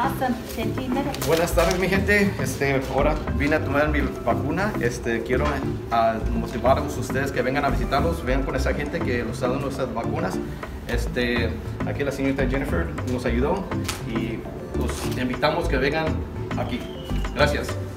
awesome 15 minutes. Buenas tardes, mi gente. Ahora vine a tomar mi vacuna. Quiero motivarlos a ustedes que vengan a visitarlos. Vengan con esa gente que los está dando esas vacunas. Aquí la señorita Jennifer nos ayudó y los invitamos que vengan aquí. Gracias.